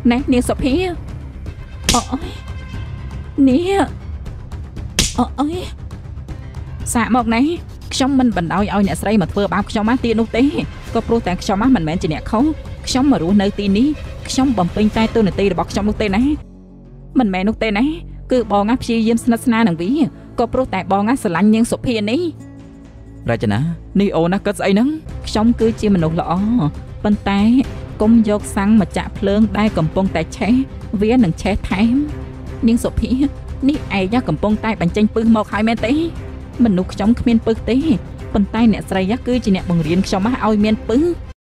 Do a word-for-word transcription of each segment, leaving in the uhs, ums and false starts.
ណែនាងសុភាអូយនេះអូយសាកមកណែខ្ញុំមិនបណ្ដោយឲ្យអ្នកស្រីមកធ្វើបាបខ្ញុំមកទៀតនោះទេក៏ព្រោះតែខ្ញុំមកមិនមែនជាអ្នកខុសខ្ញុំមករស់នៅទីនេះខ្ញុំបំពេញតែតួនាទីរបស់ខ្ញុំនោះទេណាមិនមែននោះទេណាគឺបងណាព្យាយាមស្និទ្ធស្នាលនឹងវាក៏ព្រោះតែបងណាស្រឡាញ់នាងសុភានេះរចនានេះអូនណាគិតស្អីហ្នឹងខ្ញុំគឺជាមនុស្សល្អប៉ុន្តែកុំយកសាំងមកចាក់ភ្លើងដែលកំពុងតែឆេះវានឹងឆេះថែមនាងសុភានេះឯងកំពុងតែបញ្ចេញពឹសមកហើយមែនទេមនុស្សខ្ញុំគ្មានពឹសទេប៉ុន្តែអ្នកស្រីគឺជាអ្នកបង្រៀនខ្ញុំមកឲ្យមានពឹស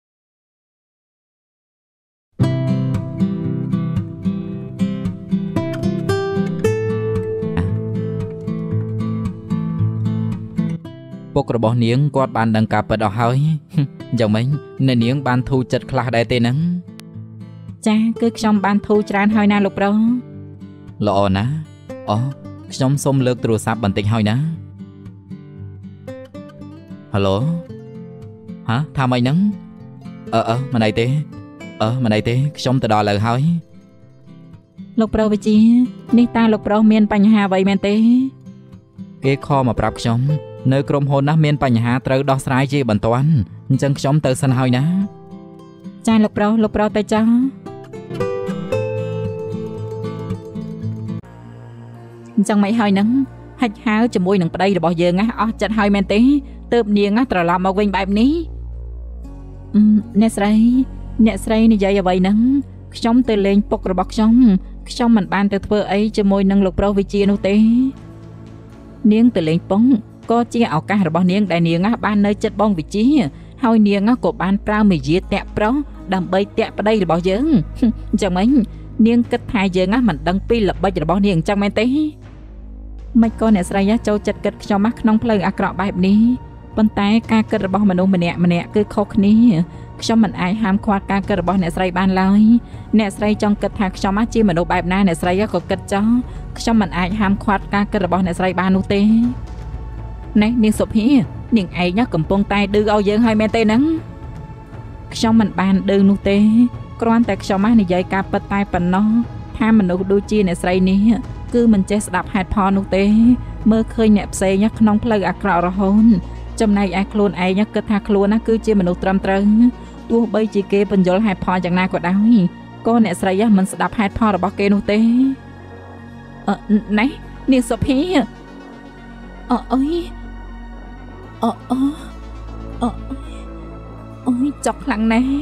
ពុករបស់នាងគាត់បានដឹងការពិតអស់ហើយយ៉ាងម៉េចអ្នកនាងបានធូរចិត្តខ្លះដែរទេហ្នឹងចាគឺខ្ញុំបានធូរច្រើនហើយណាលោកប្រុសល្អណាស់អូខ្ញុំសូមលើកទូរស័ព្ទបន្តិចហើយណាហៅឡូហាថាម៉េចហ្នឹងអឺអឺមិនអីទេអឺមិនអីទេខ្ញុំទៅដល់លើហើយលោកប្រុសវិជានេះតើលោកប្រុសមានបញ្ហាអ្វីមែនទេគេខមកប្រាប់ខ្ញុំនៅក្រុមហ៊ុនណាមានបញ្ហាត្រូវដោះស្រាយជាបន្ទាន់អញ្ចឹងខ្ញុំទៅសិនហើយណាចាលោកប្រុសលោកប្រុសទៅចាអញ្ចឹងមិនហើយហ្នឹងហិចហាវជាមួយនឹងប្តីរបស់យើងណាអស់ចិត្តហើយមែនទេទើបនាងណាត្រឡប់មកវិញបែបនេះអ្នកស្រីអ្នកស្រីនិយាយអ្វីហ្នឹងខ្ញុំទៅលេងពុករបស់ខ្ញុំខ្ញុំមិនបានទៅធ្វើអីជាមួយនឹងលោកប្រុសវិជានោះទេនាងទៅលេងពុកក៏ជាឱកាសរបស់នាងដែលនាងបាននៅចិត្តបងវិជាហើយនាងក៏បានប្រើមាយាតាក់ប្រុសដើម្បីតាក់ប្តីរបស់យើងអញ្ចឹងមិញនាងគិតថាយើងមិនដឹងពីល្បិចរបស់នាងអញ្ចឹងមែនទេមិនក៏អ្នកស្រីចូលចិត្តគិតខ្ញុំក្នុងផ្លូវអាក្រក់បែបនេះប៉ុន្តែការគិតរបស់មនុស្សម្នាក់ម្នាក់គឺខុសគ្នាខ្ញុំមិនអាចហាមឃាត់ការគិតរបស់អ្នកស្រីបានឡើយអ្នកស្រីចង់គិតថាខ្ញុំជាមនុស្សបែបណាអ្នកស្រីក៏គិតចង់ខ្ញុំមិនអាចហាមឃាត់ការគិតរបស់អ្នកស្រីបាននោះទេណែនាងសុភានាងឯងកំពុងតែឌឺឲ្យយើងហើយមែនទេហ្នឹងខ្ញុំមិនបានឌឺនោះទេគ្រាន់តែខ្ញុំនិយាយការពិតតែប៉ុណ្ណោះថាមនុស្សដូចជាអ្នកស្រីនេះគឺមិនចេះស្ដាប់ហេតុផលនោះទេមើលឃើញអ្នកផ្សេងក្នុងផ្លូវអាក្រក់រហូតចំណែកឯខ្លួនឯងគិតថាខ្លួនណាគឺជាមនុស្សត្រឹមត្រូវទោះបីជាគេបញ្យល់ហេតុផលយ៉ាងណាក៏ដោយក៏អ្នកស្រីមិនស្ដាប់ហេតុផលរបស់គេនោះទេអឺណែនាងសុភាអអុយអអអអូយចុកខ្លាំងណាស់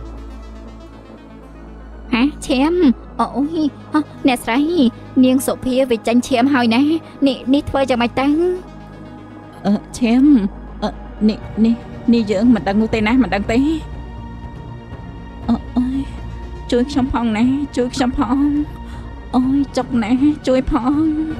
ហាឈាមអូយអ្នកស្រីនាងសុភាវាចាញ់ឈាមហើយណានេះនេះធ្វើយ៉ាងម៉េចទៅអឺឈាមអឺនេះនេះនេះយើងមិនដឹងនោះទេណាមិនដឹងទេអូយជួយខ្ញុំផងណាជួយខ្ញុំផងអូយចុកណាស់ជួយផង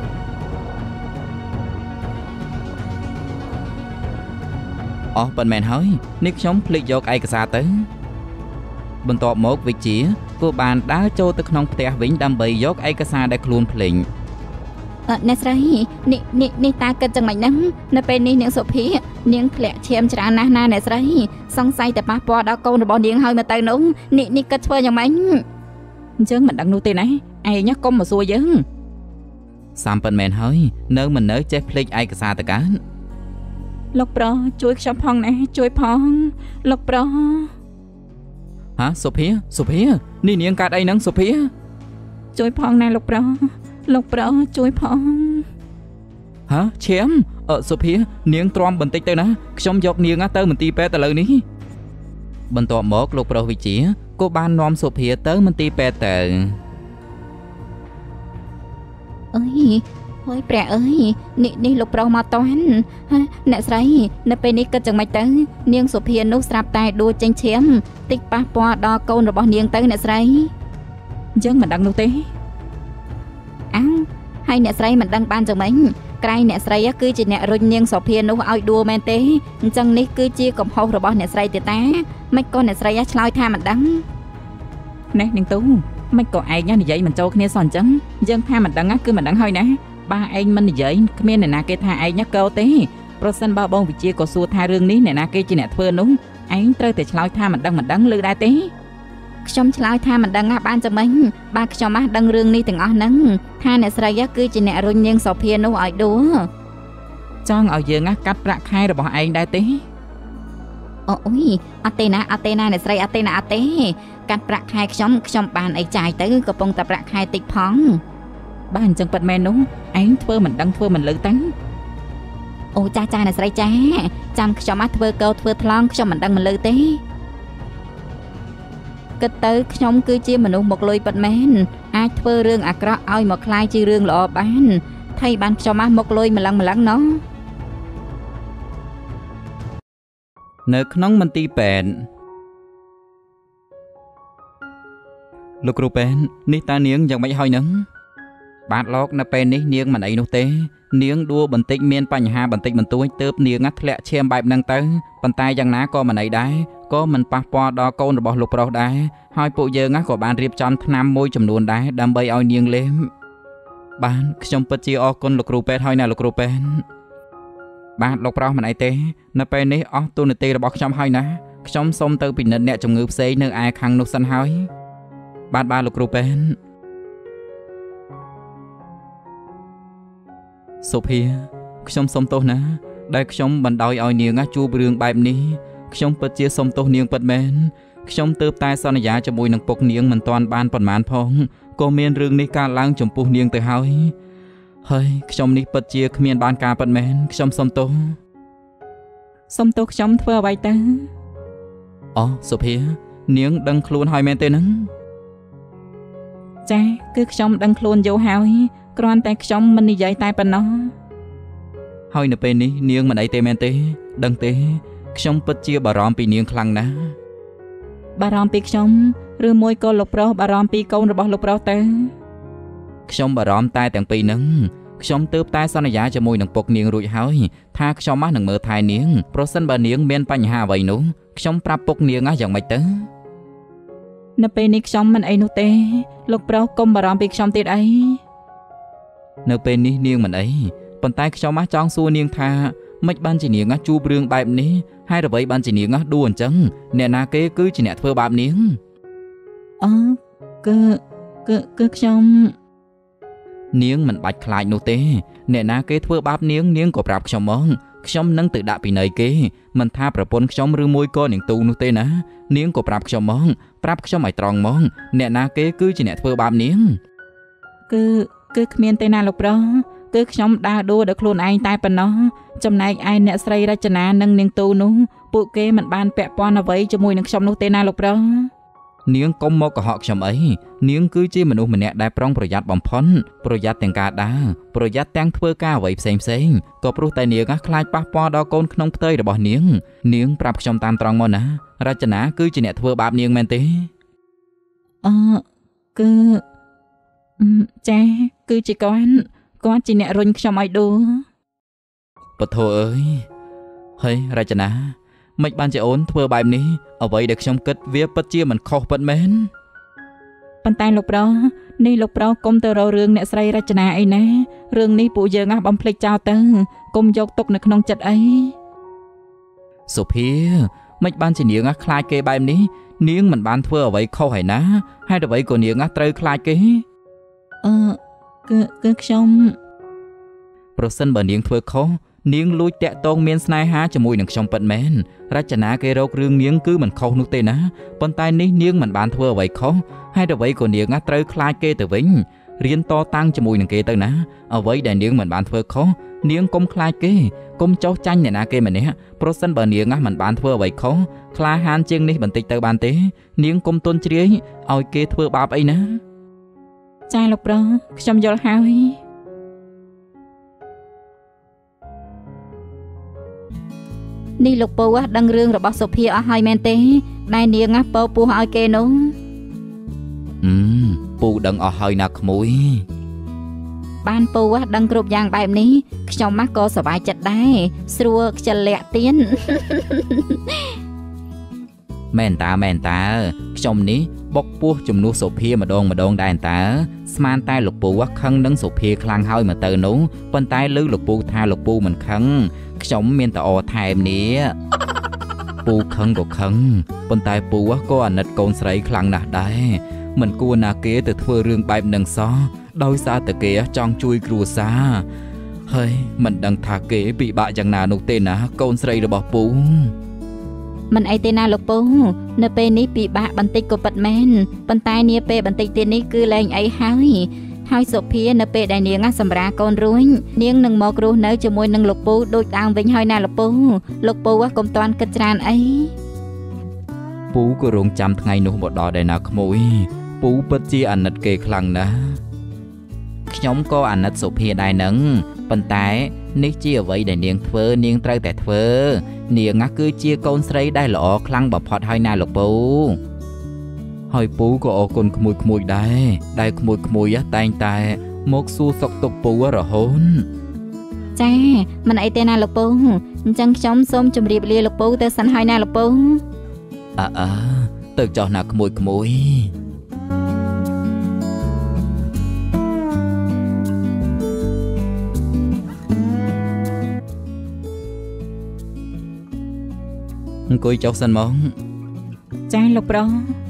អស់ប៉ុន្មានហើយនេះខ្ញុំភ្លេចយកឯកសារទៅបន្ទាប់មកវិជាក៏បានដើរចូលទៅក្នុងផ្ទះវិញដើម្បីយកឯកសារដែលខ្លួនភ្លេចអ្នកស្រីនេះនេះនេះតាគិតយ៉ាងម៉េចហ្នឹងនៅពេលនេះនាងសុភានាងធ្លាក់ឈាមច្រើនណាស់ណាអ្នកស្រីសង្ស័យតែប៉ះពាល់ដល់កូនរបស់នាងហើយមកទៅនោះនេះនេះគិតធ្វើយ៉ាងម៉េចអញ្ចឹងមិនដឹងនោះទេណាឯងកុំមកសួរយើងសាំប៉ុន្មានហើយនៅមិននៅចេះភ្លេចឯកសារតកើលោកប្រុសជួយខ្ញុំផងណាជួយផងលោកប្រុសហាសុភាសុភានេះនាងកើតអីហ្នឹងសុភាជួយផងណាលោកប្រុសលោកប្រុសជួយផងហាឈាមអឺសុភានាងទ្រាំបន្តិចទៅណាខ្ញុំយកនាងទៅមន្ទីរពេទ្យឥឡូវនេះបន្ទាប់មកលោកប្រុសវិជាក៏បាននាំសុភាទៅមន្ទីរពេទ្យទៅអើយអើយព្រះអើយនេះនេះលោកប្រុសមកតន់អ្នកស្រីនៅពេលនេះគិតយ៉ាងម៉េចទៅនាងសុភានោះស្រាប់តែដួលចេញឈាមតិចប៉ះពាល់ដល់កូនរបស់នាងទៅអ្នកស្រីយើងមិនដឹងនោះទេអើហើយអ្នកស្រីមិនដឹងបានយ៉ាងម៉េចក្រែងអ្នកស្រីគឺជាអ្នករុញនាងសុភានោះឲ្យដួលមែនទេអញ្ចឹងនេះគឺជាកំហុសរបស់អ្នកស្រីទេតាមិនក៏អ្នកស្រីឆ្លើយថាមិនដឹងណែនាងទូមិនក៏ឯងនិយាយមិនចូលគ្នាសោះអញ្ចឹងយើងថាមិនដឹងគឺមិនដឹងហើយណាបើឯងមិននិយាយគ្មានអ្នកណាគេថាឯងកោទេប្រសិនបើបងវិជាក៏សួរថារឿងនេះអ្នកណាគេជាអ្នកធ្វើនោះឯងត្រូវតែឆ្លើយថាមិនដឹងមិនដឹងឮដែរទេខ្ញុំឆ្លើយថាមិនដឹងណាបានចាំមិញបាទខ្ញុំអះដឹងរឿងនេះទាំងអស់ហ្នឹងថាអ្នកស្រីគឺជាអ្នករុញនាងសូភានោះឲ្យដួលចង់ឲ្យយើងកាត់ប្រាក់ខែរបស់ឯងដែរទេអូអុយអត់ទេណាអត់ទេណាអ្នកស្រីអត់ទេណាអត់ទេកាត់ប្រាក់ខែខ្ញុំខ្ញុំបានអីចាយទៅកំពុងតែប្រាក់ខែតិចផងបាទអញ្ចឹងប៉ិតមែននោះឯងធ្វើមិនដឹងធ្វើមិនលឺតាំងអូចាចាអ្នកស្រីចាចាំខ្ញុំអះធ្វើកោធ្វើថ្លង់ខ្ញុំមិនដឹងមិនលឺទេគិតទៅខ្ញុំគឺជាមនុស្សមកលុយប៉ិតមែនអាចធ្វើរឿងអាក្រក់ឲ្យមកคล้ายជារឿងល្អបានថៃបានខ្ញុំអះមកលុយម្លឹងម្លឹងណោះនៅក្នុងមន្ទីរពេទ្យលោកគ្រូពេទ្យនេះតើនាងយ៉ាងម៉េចហើយនឹងបាទលោកនៅពេលនេះនាងមិនអីនោះទេនាងដួលបន្តិចមានបញ្ហាបន្តិចបន្តួចទើបនាងធ្លាក់ឈាមបែបហ្នឹងទៅប៉ុន្តែយ៉ាងណាក៏មិនអីដែរក៏មិនប៉ះពាល់ដល់កូនរបស់លោកប្រុសដែរហើយពួកយើងក៏បានរៀបចំថ្នាំមួយចំនួនដែរដើម្បីឲ្យនាងលេងបានខ្ញុំពិតជាអរគុណលោកគ្រូពេទ្យហើយណាលោកគ្រូពេទ្យបាទលោកប្រុសមិនអីទេនៅពេលនេះអស់ទូនាទីរបស់ខ្ញុំហើយណាខ្ញុំសូមទៅពិនិត្យអ្នកជំងឺផ្សេងនៅឯខាងនោះសិនហើយបាទបាទលោកគ្រូពេទ្យសុភាខ្ញុំសុំទោសណាដែលខ្ញុំបណ្ដោយឲ្យនាងជួបរឿងបែបនេះខ្ញុំពិតជាសុំទោសនាងពិតមែនខ្ញុំទើបតែសន្យាជាមួយនឹងពុកនាងមិនទាន់បានប៉ុន្មានផងក៏មានរឿងនេះកើតឡើងចំពោះនាងទៅហើយហើយខ្ញុំនេះពិតជាគ្មានបានការពិតមែនខ្ញុំសុំទោសសុំទោសខ្ញុំធ្វើអ្វីទៅអូសុភានាងដឹងខ្លួនហើយមែនទេហ្នឹងចាគឺខ្ញុំដឹងខ្លួនយូរហើយគ្រាន់តែខ្ញុំមិននិយាយតែប៉ុណ្ណោះហើយនៅពេលនេះនាងមិនអីទេមែនទេដឹងទេខ្ញុំពិតជាបារម្ភពីនាងខ្លាំងណាស់បារម្ភពីខ្ញុំឬមួយក៏លោកប្រុសបារម្ភពីកូនរបស់លោកប្រុសទៅខ្ញុំបារម្ភតែទាំងពីរហ្នឹងខ្ញុំទើបតែសន្យាជាមួយនឹងពុកនាងរួចហើយថាខ្ញុំមកនឹងមើលថែនាងប្រសិនបើនាងមានបញ្ហាអ្វីនោះខ្ញុំប្រាប់ពុកនាងយ៉ាងម៉េចទៅនៅពេលនេះខ្ញុំមិនអីនោះទេលោកប្រុសកុំបារម្ភពីខ្ញុំទៀតអីនៅពេលនេះនាងមិនអីប៉ុន្តែខ្ញុំមកចង់សួរនាងថាមិនបានជានាងជួបរឿងបែបនេះហើយអ្វីបានជានាងដួលអញ្ចឹងអ្នកណាគេគឺជាអ្នកធ្វើបាបនាងអឺគឺគឺគឺខ្ញុំនាងមិនបាច់ខ្លាចនោះទេអ្នកណាគេធ្វើបាបនាងនាងក៏ប្រាប់ខ្ញុំមកខ្ញុំនឹងទៅដាក់ពិន័យគេមិនថាប្រពន្ធខ្ញុំឬមួយក៏នាងទូនោះទេណានាងក៏ប្រាប់ខ្ញុំមកប្រាប់ខ្ញុំឲ្យត្រង់មកអ្នកណាគេគឺជាអ្នកធ្វើបាបនាងគឺគឺគ្មានទេណាលោកប្រុសគឺខ្ញុំដើរដួលដោយខ្លួនឯងតែប៉ុណ្ណោះចំណែកឯអ្នកស្រីរចនានិងនាងទូនោះពួកគេមិនបានពាក់ព័ន្ធអ្វីជាមួយនឹងខ្ញុំនោះទេណាលោកប្រុសនាងកុំមកកុហកខ្ញុំអីនាងគឺជាមនុស្សម្នាក់ដែលប្រុងប្រយ័ត្នបំផុតប្រយ័ត្នទាំងការដើរប្រយ័ត្នទាំងធ្វើការអ្វីផ្សេងផ្សេងក៏ព្រោះតែនាងខ្លាចប៉ះពាល់ដល់កូនក្នុងផ្ទៃរបស់នាងនាងប្រាប់ខ្ញុំតាមត្រង់មកណារចនាគឺជាអ្នកធ្វើបាបនាងមែនទេអឺគឺចាគឺជាគាត់គាត់ជាអ្នករុញខ្ញុំឲ្យដួលពធអើយហើយរចនាមិនបានជាអូនធ្វើបែបនេះអ្វីដែលខ្ញុំគិតវាពិតជាមិនខុសពិតមែនប៉ុន្តែលោកប្រុសនេះលោកប្រុសកុំទៅរករឿងអ្នកស្រីរចនាអីណារឿងនេះពួកយើងបំភ្លេចចោលទៅកុំយកទុកនៅក្នុងចិត្តអីសុភាមិនបានជានាងខ្លាចគេបែបនេះនាងមិនបានធ្វើអ្វីខុសហើយណាហើយអ្វីក៏នាងត្រូវខ្លាចគេអឺគឺគឺខ្ញុំប្រសិនបើនាងធ្វើខុសនាងលួចតាក់ទងមានស្នេហាជាមួយនឹងខ្ញុំពិតមែនរចនាគេរករឿងនាងគឺមិនខុសនោះទេណាប៉ុន្តែនេះនាងមិនបានធ្វើអ្វីខុសហើយអ្វីក៏នាងត្រូវខ្លាចគេទៅវិញរៀនតតាំងជាមួយនឹងគេទៅណាអ្វីដែលនាងមិនបានធ្វើខុសនាងកុំខ្លាចគេកុំចោទចាញ់អ្នកណាគេម្នាក់ប្រសិនបើនាងមិនបានធ្វើអ្វីខុសក្លាហានជាងនេះបន្តិចទៅបានទេនាងកុំទន់ជ្រាយឲ្យគេធ្វើបាបអីណាចាលោកប្រុសខ្ញុំយល់ហើយនេះលោកពូដឹងរឿងរបស់សុភាអស់ហើយមែនទេដែលនាងពោពោះឲ្យគេនោះអឺពូដឹងអស់ហើយណាក្មួយបានពូដឹងគ្រប់យ៉ាងបែបនេះខ្ញុំមកក៏សប្បាយចិត្តដែរស្រួលខ្ជិលលាក់ទៀនមែនតាមែនតាខ្ញុំនេះបុកពោះជំនួសសុភាម្ដងម្ដងដែរតាស្មានតែលោកពូខឹងនឹងសុភាខ្លាំងហើយមកទៅនោះប៉ុន្តែលើលោកពូថាលោកពូមិនខឹងខ្ញុំមានតែអថែមនេះពូខឹងក៏ខឹងប៉ុន្តែពូក៏អាណិតកូនស្រីខ្លាំងណាស់ដែរមិនគួរណាគេទៅធ្វើរឿងបែបនឹងសោះដោយសារតែគេចង់ជួយគ្រួសារហើយមិនដឹងថាគេពិបាកយ៉ាងណានោះទេណាកូនស្រីរបស់ពូមិនអីទេណាលោកពូនៅពេលនេះពិបាកបន្តិចក៏ពិតមែនប៉ុន្តែនាពេលបន្តិចទៀតនេះគឺលែងអីហើយហើយសុភានៅពេលដែលនាងសម្រាកូនរួចនាងនឹងមករស់នៅជាមួយនឹងលោកពូដូចដើមវិញហើយណាលោកពូលោកពូកុំតាន់គិតច្រើនអីពូក៏រងចាំថ្ងៃនោះមកដល់ដែរណាក្មួយពូពិតជាអាណិតគេខ្លាំងណាស់ខ្ញុំក៏អាណិតសុភាដែរនឹងប៉ុន្តែនេះជាអ្វីដែលនាងធ្វើនាងត្រូវតែធ្វើនាងគឺជាកូនស្រីដែលល្អខ្លាំងបំផុតហើយណាលោកពូហើយពូក៏អរគុណក្មួយក្មួយដែរដែលក្មួយក្មួយតែងតែមកសួរសុខទុក្ខពូរហូតចាមិនអីទេណាលោកពូអញ្ចឹងខ្ញុំសូមជម្រាបលាលោកពូទៅសិនហើយណាលោកពូអើអើទៅចុះណាក្មួយក្មួយអង្គុយចុះសិនមកចាលោកប្រុស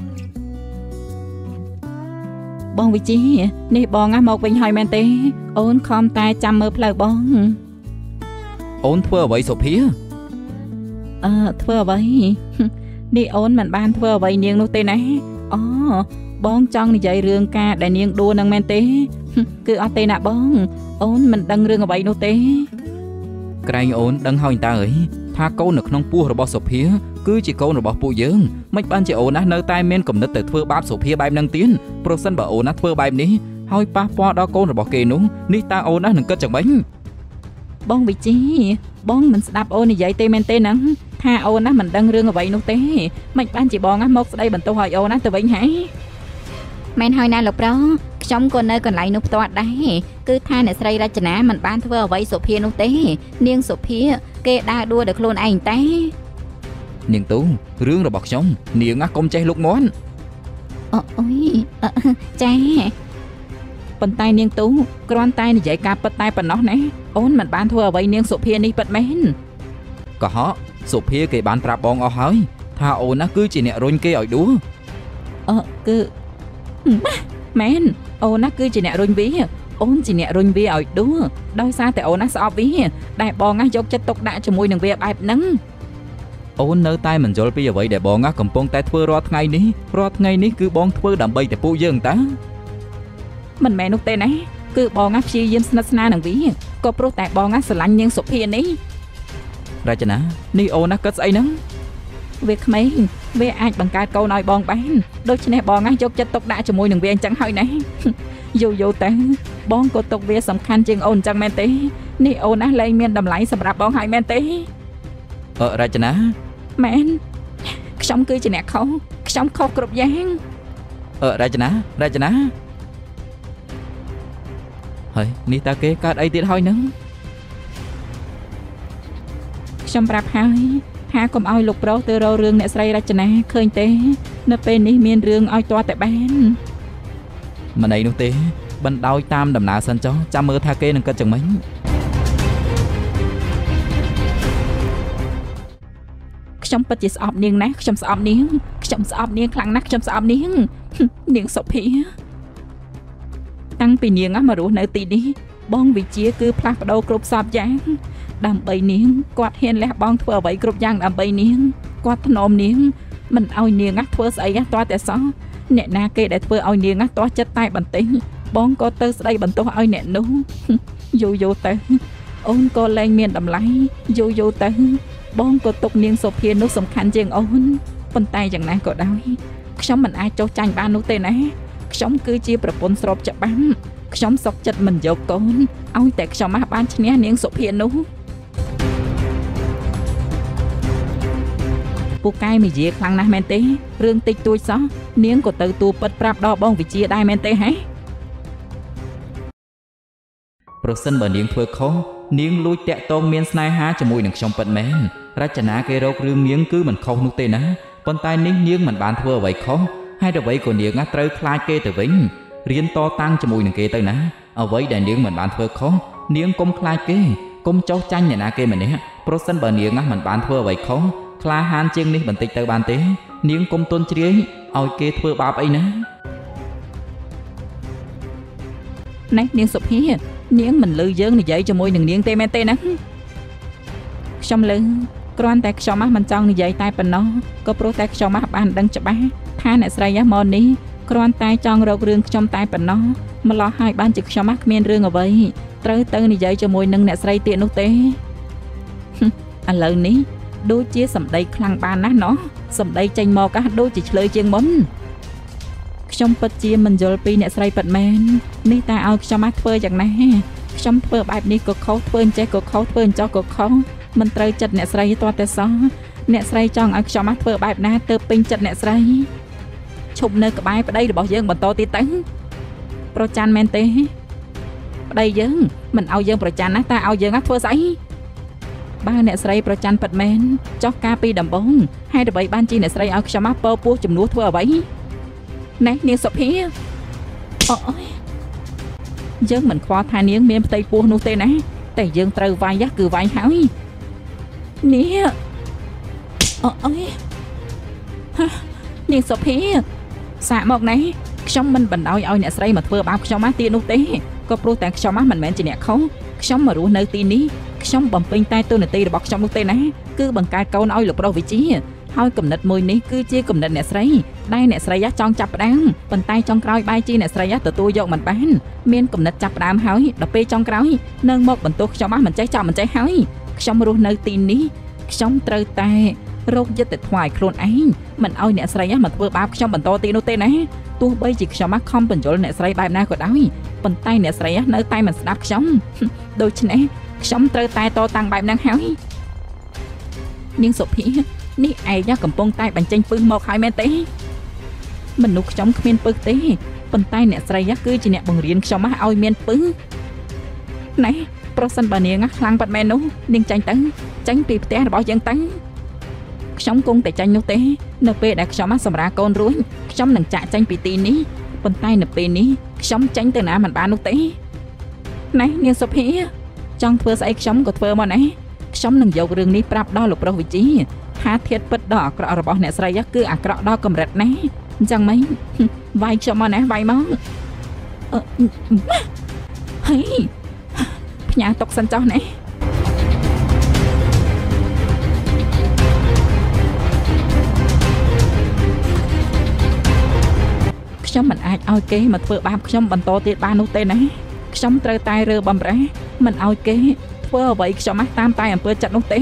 បងវិជីនេះបងមកវិញហើយមែនទេអូនខំតែចាំមើលផ្លូវបងអូនធ្វើអ្វីសុភាអឺធ្វើអ្វីនេះអូនមិនបានធ្វើអ្វីនាងនោះទេណាអូបងចង់និយាយរឿងការដែលនាងដួលនឹងមែនទេគឺអត់ទេណាបងអូនមិនដឹងរឿងអ្វីនោះទេក្រែងអូនដឹងហើយតើអីថាកូននៅក្នុងពោះរបស់សុភាគឺជាកូនរបស់ពួកយើងមិនបានជាអូនណានៅតែមានគំនិតទៅធ្វើបាបសុភាបែបហ្នឹងទៀតប្រសិនបើអូនណាធ្វើបែបនេះហើយប៉ះពាល់ដល់កូនរបស់គេនោះនេះតើអូនណានឹងគិតយ៉ាងម៉េចបងវិជីបងមិនស្ដាប់អូននិយាយទេមែនទេហ្នឹងថាអូនណាមិនដឹងរឿងអ្វីនោះទេមិនបានជាបងណាមកស្ដីបន្ទោសឲ្យអូនណាទៅវិញហ៎មែនហើយណាលោកប្រុសខ្ញុំក៏នៅកន្លែងនោះផ្ទាល់ដែរគឺថាអ្នកស្រីរចនាមិនបានធ្វើអ្វីសុភានោះទេនាងសុភាគេដើរដួលដោយខ្លួនឯងតែនាងទូរឿងរបស់ខ្ញុំនាងកុំចេះលុកមាត់អូអុយចាប៉ុន្តែនាងទូគ្រាន់តែនិយាយការពិតតែប៉ុណ្ណោះណាអូនមិនបានធ្វើអ្វីនាងសុភានេះពិតមែនកុហកសុភាគេបានប្រាប់បងអស់ហើយថាអូនណាគឺជាអ្នករុញគេឲ្យដួលអឺគឺមែនអូនណាគឺជាអ្នករុញវាអូនជាអ្នករុញវាឲ្យដួលដោយសារតែអូនណាស្អប់វាដែលបងណាយកចិត្តទុកដាក់ជាមួយនឹងវាបែបហ្នឹងអូននៅតែមិនយល់ពីអ្វីដែលបងណាកំពុងតែធ្វើរាល់ថ្ងៃនេះរាល់ថ្ងៃនេះគឺបងធ្វើដើម្បីតែពួកយើងតាមិនមែននោះទេណាគឺបងណាព្យាយាមស្និទ្ធស្នាលនឹងវាក៏ព្រោះតែបងណាស្រឡាញ់នាងសុភានេះរចនានេះអូនណាគិតស្អីហ្នឹងវាក្មេងវាអាចបង្កើតកូនឲ្យបងបានដូច្នេះបងណាយកចិត្តទុកដាក់ជាមួយនឹងវាអញ្ចឹងហើយណាយូរយូរទៅបងក៏ទុកវាសំខាន់ជាងអូនអញ្ចឹងមែនទេនេះអូនណាលែងមានតម្លៃសម្រាប់បងហើយមែនទេអឺរចនាមែនខ្ញុំគឺជាអ្នកខុសខ្ញុំខុសគ្រប់យ៉ាងអឺរចនារចនាហើយនេះតើគេកើតអីទៀតហើយនឹងខ្ញុំប្រាប់ហើយថាកុំឲ្យលោកប្រុសទៅរករឿងអ្នកស្រីរចនាឃើញទេនៅពេលនេះមានរឿងឲ្យទាល់តែបានមិនអីនោះទេបណ្ដោយតាមដំណើរសិនចុះចាំមើលថាគេនឹងគិតយ៉ាងម៉េចខ្ញុំពិតជាស្អប់នាងណាស់ខ្ញុំស្អប់នាងខ្ញុំស្អប់នាងខ្លាំងណាស់ខ្ញុំស្អប់នាងនាងសុភាតាំងពីនាងមករស់នៅទីនេះបងវិជាគឺផ្លាស់ប្ដូរគ្រប់សពយ៉ាងដើម្បីនាងគាត់ហ៊ានលះបង់ធ្វើអ្វីគ្រប់យ៉ាងដើម្បីនាងគាត់ធ្នមនាងមិនឲ្យនាងធ្វើស្អីទាល់តែសោះអ្នកណាគេដែលធ្វើឲ្យនាងទាស់ចិត្តតែបន្តិចបងក៏ទៅស្ដីបន្ទោសឲ្យអ្នកនោះយូរយូរទៅអូនក៏លែងមានតម្លៃយូរយូរទៅបងក៏ទុកនាងសុភានោះសំខាន់ជាងអូនប៉ុន្តែយ៉ាងណាក៏ដោយខ្ញុំមិនអាចចោទចាញ់បាននោះទេណាខ្ញុំគឺជាប្រពន្ធស្របច្បាប់ខ្ញុំសុខចិត្តមិនយកកូនឲ្យតែខ្ញុំបានឈ្នះនាងសុភានោះពូកែមីជាខ្លាំងណាស់មែនទេរឿងតិចតួចសោះនាងក៏ទៅទូពិតប្រាប់ដល់បងវិជាដែរមែនទេហ៎ប្រសិនបើនាងធ្វើខុសនាងលួចតាក់ទងមានស្នេហាជាមួយនឹងខ្ញុំពិតមែនរចនាគេរករឿងនាងគឺមិនខុសនោះទេណាប៉ុន្តែនេះនាងមិនបានធ្វើអ្វីខុសហើយអ្វីក៏នាងត្រូវខ្លាចគេទៅវិញរៀនតតាំងជាមួយនឹងគេទៅណាអ្វីដែលនាងមិនបានធ្វើខុសនាងកុំខ្លាចគេកុំចោទចាញ់អ្នកណាគេម្នាក់ប្រសិនបើនាងមិនបានធ្វើអ្វីខុសក្លាហានជាងនេះបន្តិចទៅបានទេនាងកុំទន់ជ្រាយឲ្យគេធ្វើបាបអីណាណែនាងសុភានាងមិនលឺយើងនិយាយជាមួយនឹងនាងទេមែនទេណាខ្ញុំលឺគ្រាន់តែខ្ញុំមិនចង់និយាយតែប៉ុណ្ណោះក៏ព្រោះតែខ្ញុំបានដឹងច្បាស់ថាអ្នកស្រីមកនេះគ្រាន់តែចង់រករឿងខ្ញុំតែប៉ុណ្ណោះម្លោះហើយបានជាខ្ញុំគ្មានរឿងអ្វីត្រូវទៅនិយាយជាមួយនឹងអ្នកស្រីទៀតនោះទេឥឡូវនេះដូចជាសម្ដីខ្លាំងបានណាស់ណោះសម្ដីចេញមកកាសដូចជាឆ្លើយជាងមុនខ្ញុំពិតជាមិនយល់ពីអ្នកស្រីពិតមែននេះតែឲ្យខ្ញុំធ្វើយ៉ាងណាខ្ញុំធ្វើបែបនេះក៏ខុសធ្វើអញ្ចេះក៏ខុសធ្វើអញ្ចោះក៏ខុសមិនត្រូវចិត្តអ្នកស្រីទាល់តែសោះអ្នកស្រីចង់ឲ្យខ្ញុំធ្វើបែបណាទៅពេញចិត្តអ្នកស្រីឈប់នៅក្បែរប្តីរបស់យើងបន្តទៀតទៅប្រច័ណ្ឌមែនទេប្តីយើងមិនឲ្យយើងប្រច័ណ្ឌណាតែឲ្យយើងធ្វើស្អីបើអ្នកស្រីប្រច័ណ្ឌពិតមែនចោះការពីដំបងហើយដើម្បីបានជាអ្នកស្រីឲ្យខ្ញុំពើពោះជំនួសធ្វើអ្វីណែនាងសុភាអូយយើងមិនខ្វល់ថានាងមានផ្ទៃពោះនោះទេណាតែយើងត្រូវវាយគឺវាយហើយនេះអូយនាងសុភាសាកមកណែខ្ញុំមិនបណ្ដោយឲ្យអ្នកស្រីមកធ្វើបាបខ្ញុំទៀតនោះទេក៏ព្រោះតែខ្ញុំមិនមែនជាអ្នកខុសខ្ញុំមករស់នៅទីនេះខ្ញុំបំពេញតែតួនាទីរបស់ខ្ញុំនោះទេណាគឺបង្កើតកូនឲ្យលោកប្រុសវិជាហើយគំនិតមួយនេះគឺជាគំនិតអ្នកស្រីដែលអ្នកស្រីចង់ចាប់ផ្ដើមប៉ុន្តែចុងក្រោយបែរជាអ្នកស្រីទទួលយកមិនបានមានគំនិតចាប់ផ្ដើមហើយដល់ពេលចុងក្រោយនឹងមកបន្ទោសខ្ញុំមិនចេះចាប់មិនចេះហើយខ្ញុំរស់នៅទីនេះខ្ញុំត្រូវតែរកយុត្តិធម៌ឲ្យខ្លួនឯងមិនឲ្យអ្នកស្រីមកធ្វើបាបខ្ញុំបន្តទៀតនោះទេណាទោះបីជាខ្ញុំខំបញ្យល់អ្នកស្រីបែបណាក៏ដោយប៉ុន្តែអ្នកស្រីនៅតែមិនស្ដាប់ខ្ញុំដូច្នេះខ្ញុំត្រូវតែតតាំងបែបហ្នឹងហើយនាងសុភានេះឯងកំពុងតែបញ្ចេញពឹសមកហើយមែនទេមនុស្សខ្ញុំគ្មានពឹសទេប៉ុន្តែអ្នកស្រីគឺជាអ្នកបង្រៀនខ្ញុំឲ្យមានពឹសណែប្រសិនបើនាងខ្លាំងប៉ាត់មែននោះនាងចាញ់ទៅចាញ់ពីផ្ទះរបស់យើងទៅខ្ញុំគង់តែចាញ់នោះទេនៅពេលដែលខ្ញុំសម្រាប់កូនរួចខ្ញុំនឹងចាក់ចាញ់ពីទីនេះប៉ុន្តែនៅពេលនេះខ្ញុំចាញ់ទៅណាមិនបាននោះទេណែនាងសុភាចង់ធ្វើស្អីខ្ញុំក៏ធ្វើមកណាខ្ញុំនឹងយករឿងនេះប្រាប់ដល់លោកប្រុសវិជាថាធាតុពិតដ៏អាក្រក់របស់អ្នកស្រីគឺអាក្រក់ដល់កម្រិតណាអញ្ចឹងម៉េចវាយខ្ញុំមកណាវាយមកហេផ្ញើទុកសិនចុះណាខ្ញុំមិនអាចឲ្យគេមកធ្វើបាបខ្ញុំបន្តទៀតបាននោះទេណាខ្ញុំត្រូវតែរើបំរះមិនឲ្យគេធ្វើអ្វីខ្ញុំតាមតែអំពើចិត្តនោះទេ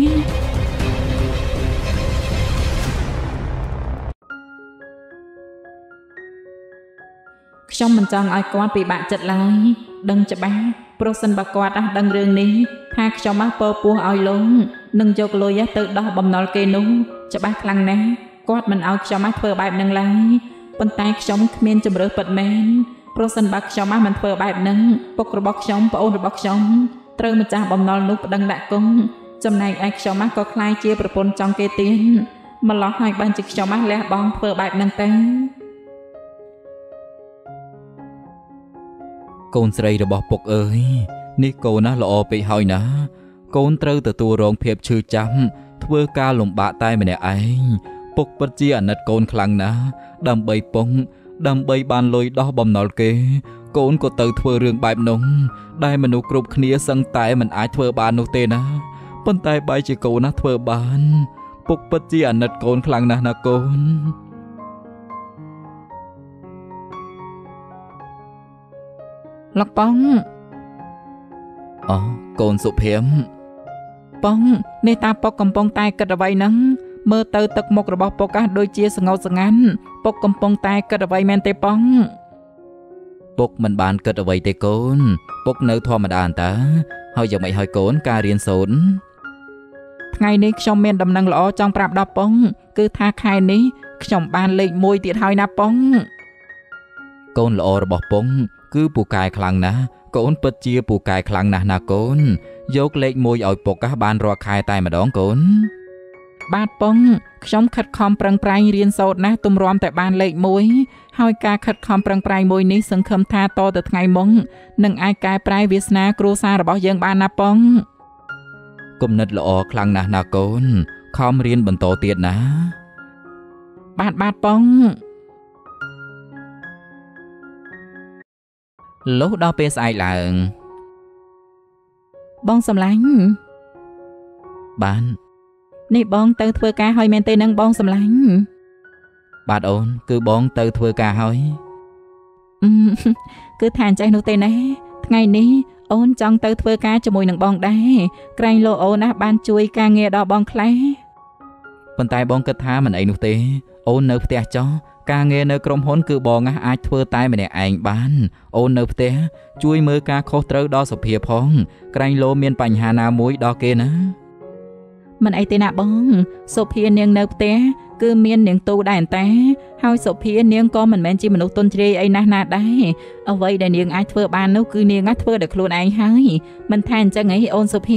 ខ្ញុំមិនចង់ឲ្យគាត់ពិបាកចិត្តឡើយដឹងច្បាស់ប្រសិនបើគាត់ដឹងរឿងនេះថាខ្ញុំពើពោះឲ្យលងនឹងយកលុយទៅដោះបំណុលគេនោះច្បាស់ខ្លាំងណាស់គាត់មិនឲ្យខ្ញុំធ្វើបែបហ្នឹងឡើយប៉ុន្តែខ្ញុំគ្មានជំរឿពិតមែនប្រសិនបើខ្ញុំមិនធ្វើបែបហ្នឹងពុករបស់ខ្ញុំប្អូនរបស់ខ្ញុំត្រូវម្ចាស់បំណុលនោះប្តឹងដាក់គុកចំណែកឯខ្ញុំក៏ខ្លាយជាប្រពន្ធចង់គេទៀនម្លោះហើយបានជាខ្ញុំលះបង់ធ្វើបែបហ្នឹងទៅកូនស្រីរបស់ពុកអើយនេះកូនណាល្អពេកហើយណាកូនត្រូវទទួលរងភាពឈឺចាប់ធ្វើការលំបាកតែម្នាក់ឯងពុកពិតជាអាណិតកូនខ្លាំងណាស់ដើម្បីពុកដើម្បីបានលុយដោះបំណុលគេកូនក៏ទៅធ្វើរឿងបែបនោះដែលមនុស្សគ្រប់គ្នាសឹងតែមិនអាចធ្វើបាននោះទេណាប៉ុន្តែបែរជាកូនណាធ្វើបានពុកពិតជាអាណិតកូនខ្លាំងណាស់ណាកូនលោកប៉ងអូកូនសុភីមប៉ងនេះតាពុកកំពុងតែគិតអ្វីហ្នឹងមើលទៅទឹកមុខរបស់ពុកកាសដូចជាស្ងោតស្ងាត់ពុកកំពុងតែគិតអ្វីមែនទេប៉ងពុកមិនបានគិតអ្វីទេកូនពុកនៅធម្មតាអន្តាហើយយ៉ាងម៉េចហើយកូនការរៀនសូត្រថ្ងៃនេះខ្ញុំមានដំណឹងល្អចង់ប្រាប់ដល់ប៉ុងគឺថាខែនេះខ្ញុំបានលេខមួយទៀតហើយណាប៉ុងកូនល្អរបស់ពុកគឺពូកែខ្លាំងណាស់កូនពិតជាពូកែខ្លាំងណាស់ណាកូនយកលេខមួយឲ្យពុកបានរាល់ខែតែម្ដងកូនបាទប៉ុងខ្ញុំខិតខំប្រឹងប្រែងរៀនសូត្រណាស់ទម្រាំតែបានលេខមួយហើយការខិតខំប្រឹងប្រែងមួយនេះសង្ឃឹមថាតទៅថ្ងៃមុខនឹងអាចកែប្រែវាសនាគ្រួសាររបស់យើងបានណាប៉ុងគំនិតល្អខ្លាំងណាស់ណាកូនខំរៀនបន្តទៀតណាបាទបាទបងលុះដល់ពេលស្អែកឡើងបងសំឡាញ់បាននេះបងទៅធ្វើការហើយមែនទេនឹងបងសំឡាញ់បាទអូនគឺបងទៅធ្វើការហើយគឺថាអញ្ចេះនោះទេណាថ្ងៃនេះអូនចង់ទៅធ្វើការជាមួយនឹងបងដែរក្រែងលោអូនណាបានជួយការងារដល់បងខ្លះប៉ុន្តែបងគិតថាមិនអីនោះទេអូននៅផ្ទះចុះការងារនៅក្រុមហ៊ុនគឺបងអាចធ្វើតែម្នាក់ឯងបានអូននៅផ្ទះជួយមើលការខុសត្រូវដល់សុភាផងក្រែងលោមានបញ្ហាណាមួយដល់គេណាមិនអីទេណាបងសុភានាងនៅផ្ទះគឺមាននាងទូដែរតែហើយសុភានាងក៏មិនមែនជាមនុស្សទន់ជ្រាយអីណាស់ណាដែរអ្វីដែលនាងអាចធ្វើបាននោះគឺនាងអាចធ្វើដោយខ្លួនឯងហើយមិនថាអញ្ចឹងអីអូនសុភា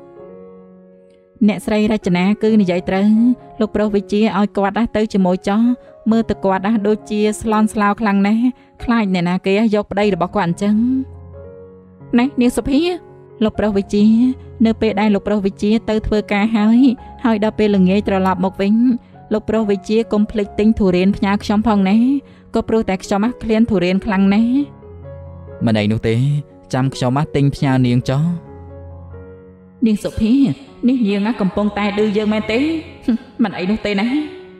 អ្នកស្រីរចនាគឺនិយាយត្រូវលោកប្រុសវិជាឲ្យគាត់ដែរទៅជាមួយចោះមើលទៅគាត់ដែរដូចជាស្លន់ស្លោខ្លាំងណាស់ខ្លាចអ្នកណាគេយកប្តីរបស់គាត់អញ្ចឹងណែនាងសុភាលោកប្រុសវិជានៅពេលដែលលោកប្រុសវិជាទៅធ្វើការហើយហើយដល់ពេលល្ងាចត្រឡប់មកវិញលោកប្រុសវិជាកុំភ្លេចទិញទុរេនផ្ញើខ្ញុំផងណាក៏ព្រោះតែខ្ញុំឃ្លានទុរេនខ្លាំងណាស់មិនអីនោះទេចាំខ្ញុំទិញផ្ញើនាងចុះនាងសុភានេះនាងកំពុងតែឌឺយើងមែនទេមិនអីនោះទេណា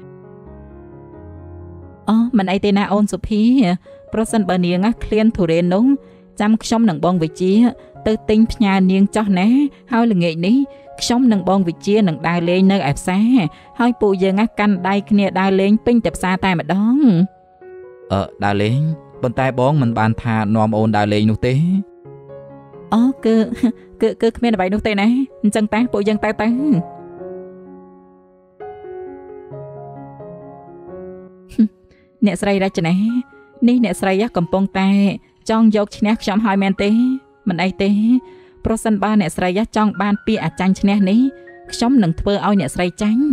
អូមិនអីទេណាអូនសុភាប្រសិនបើនាងឃ្លានទុរេននោះចាំខ្ញុំនឹងបងវិជាទៅទិញផ្ញើនាងចោះណាហើយល្ងាចនេះខ្ញុំនឹងបងវិជានឹងដើរលេងនៅឯផ្សារហើយពួកយើងកាន់ដៃគ្នាដើរលេងពេញតែផ្សារតែម្ដងអឺដើរលេងប៉ុន្តែបងមិនបានថានាំអូនដើរលេងនោះទេអូគឺគឺគឺគ្មានអ្វីនោះទេណាអញ្ចឹងតាពួកយើងទៅទៅអ្នកស្រីរចនានេះអ្នកស្រីកំពុងតែចង់យកឈ្នះខ្ញុំហើយមែនទេមិនអីទេប្រសិនបើអ្នកស្រីចង់បានពាក្យអាចាញ់ឈ្នះនេះខ្ញុំនឹងធ្វើឲ្យអ្នកស្រីចាញ់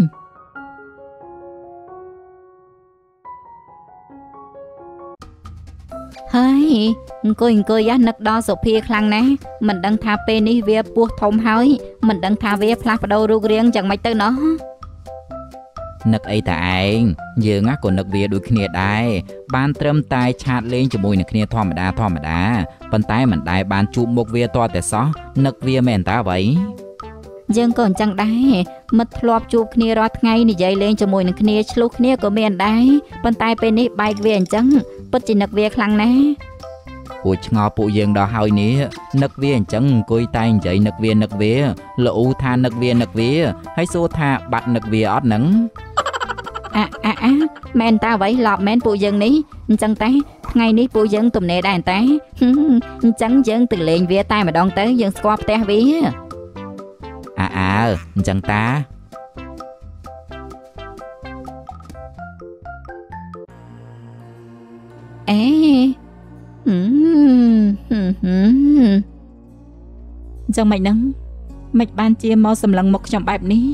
ហើយអង្គុយអង្គុយនឹកដល់សុភាខ្លាំងណាស់មិនដឹងថាពេលនេះវាពោះធំហើយមិនដឹងថាវាផ្លាស់ប្ដូររូបរាងយ៉ាងម៉េចទៅណោះនឹកអីតាឯងយើងក៏នឹកវាដូចគ្នាដែរបានត្រឹមតែឆាតលេងជាមួយនឹងគ្នាធម្មតាធម្មតាប៉ុន្តែមិនដែលបានជួបមុខវាតតែសោះនឹកវាមែនតើអ្វីយើងក៏អញ្ចឹងដែរមិត្តធ្លាប់ជួបគ្នារាល់ថ្ងៃនិយាយលេងជាមួយនឹងគ្នាឆ្លុះគ្នាក៏មានដែរប៉ុន្តែពេលនេះបែកវាអញ្ចឹងពិតជានឹកវាខ្លាំងណាស់ពូឆ្ងល់ពួកយើងដល់ហើយនេះនឹកវាអញ្ចឹងអង្គុយតែនិយាយនឹកវានឹកវាលូថានឹកវានឹកវាហើយសួរថាបាត់នឹកវាអត់ហ្នឹងអាអាអាមែនតើអ្វីឡប់មែនពួកយើងនេះអញ្ចឹងតែថ្ងៃនេះពួកយើងទំនេរដែរតែអញ្ចឹងយើងទៅលេងវាតែម្ដងទៅយើងស្គាល់ផ្ទះវាអើអើអញ្ចឹងតាអេហឹមហឹមហឹមចឹងមិនហ្នឹងមិនបានជាមកសម្លឹងមុខខ្ញុំបែបនេះ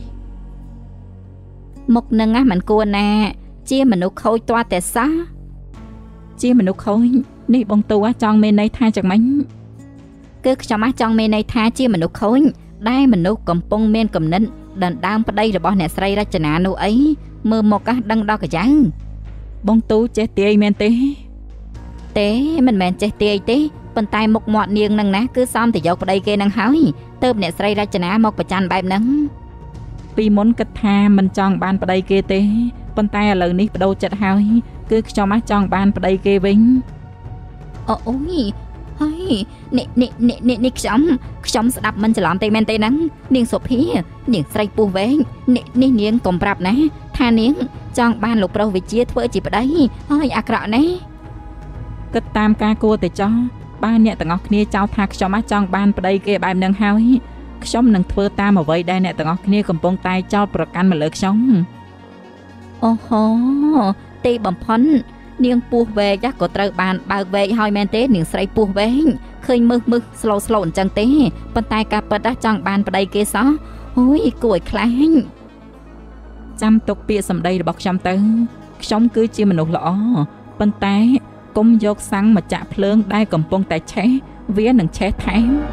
មុខនឹងណាមិនគួរណាជាមនុស្សខូចទាល់តែសោះជាមនុស្សខូចនេះបងតួចង់មានន័យថាចឹងមិនគឺខ្ញុំចង់មានន័យថាជាមនុស្សខូចដែលមនុស្សកំពុងមានគំនិតដណ្ដើមប្តីរបស់អ្នកស្រីរចនានោះអីមើលមកដឹងដល់កាយ៉ៅបងតួចេះទាយមែនទេទេមិនមែនចេះទាយទេប៉ុន្តែមុខមាត់នាងនឹងណាគឺសមតែយកប្តីគេនឹងហើយទើបអ្នកស្រីរចនាមកប្រច័ណ្ឌបែបហ្នឹងពីមុនគិតថាមិនចង់បានប្តីគេទេប៉ុន្តែឥឡូវនេះបដូរចិត្តហើយគឺខ្ញុំចង់បានប្តីគេវិញអូអូយហើយនេះនេះនេះនេះខ្ញុំខ្ញុំស្ដាប់មិនច្រឡំទេមែនទេហ្នឹងនាងសុភានាងស្រីពោះវែងនេះនេះនាងកុំប្រាប់ណាថានាងចង់បានលោកប្រុសវិជាធ្វើជាប្តីហើយអាក្រក់ណាស់គិតតាមការគួរតែចោះបើអ្នកទាំងអស់គ្នាចោទថាខ្ញុំចង់បានប្តីគេបែបហ្នឹងហើយខ្ញុំនឹងធ្វើតាមអ្វីដែលអ្នកទាំងអស់គ្នាកំពុងតែចោទប្រកាន់មកលើខ្ញុំអូហូទេបំផុតនាងពោះវែកក៏ត្រូវបានបើកវែកហើយមែនទេនាងស្រីពោះវែងឃើញមើសមើសស្លូស្លូអញ្ចឹងទេប៉ុន្តែការពិតចង់បានប្តីគេសោះអូយគួរឲ្យខ្លាចចាំទុកពាក្យសម្ដីរបស់ខ្ញុំទៅខ្ញុំគឺជាមនុស្សល្អប៉ុន្តែកុំយកសាំងមកចាក់ភ្លើងដែលកំពុងតែឆេះវានឹងឆេះថែម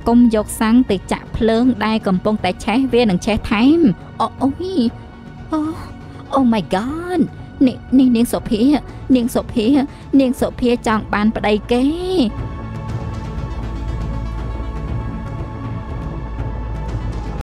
កុំយកសាំងទៅចាក់ភ្លើងដែលកំពុងតែឆេះវានឹងឆេះថែមអូអូយអូ Oh my god នេះនេះនាងសុភានាងសុភានាងសុភាចង់បានប្តីគេ